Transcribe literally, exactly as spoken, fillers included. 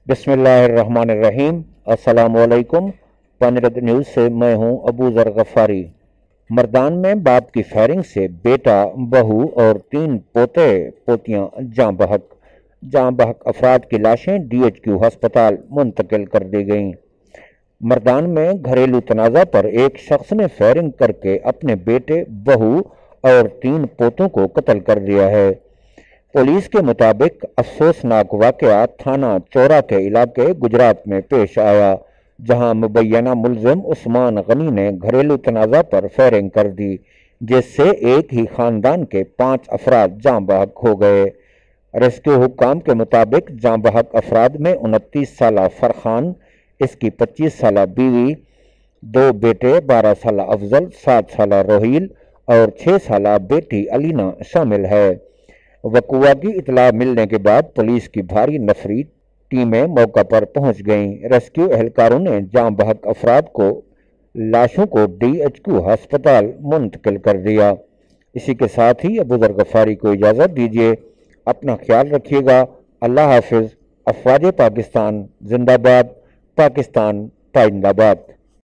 बिस्मिल्लाहिर्रहमानिर्रहीम। अस्सलाम वालेकुम। पंजरत न्यूज़ से मैं हूं अबू ज़र गफ़ारी। मर्दान में बाप की फायरिंग से बेटा, बहू और तीन पोते पोतियां जाँ बहक जाँ बहक अफराद की लाशें डी एच क्यू हस्पताल मुंतकिल कर दी गईं। मर्दान में घरेलू तनाज़ा पर एक शख्स ने फायरिंग करके अपने बेटे, बहू और तीन पोतों को कत्ल कर दिया है। पुलिस के मुताबिक अफसोसनाक वाक़या थाना चौरा के इलाके गुजरात में पेश आया, जहां मुबैना मुलजिम उस्मान गनी ने घरेलू तनाज़ा पर फायरिंग कर दी, जिससे एक ही खानदान के पांच अफराद जाँ बहक हो गए। रेस्क्यू हुक्काम के मुताबिक जाँ बहक अफराद में उनतीस साला फरखान, इसकी पच्चीस साला बीवी, दो बेटे बारह साला अफजल, सात साला रोहील और छः साला बेटी अलीना शामिल है। वकुआ की इतला मिलने के बाद पुलिस की भारी नफरी टीमें मौका पर पहुंच गईं। रेस्क्यू एहलकारों ने जाँ बहक अफराद को लाशों को डी एच क्यू अस्पताल मुंतकिल कर दिया। इसी के साथ ही अबू ज़र गफ़ारी को इजाज़त दीजिए। अपना ख्याल रखिएगा। अल्लाह हाफिज़। अफ़वाज पाकिस्तान जिंदाबाद। पाकिस्तान पाइंदाबाद।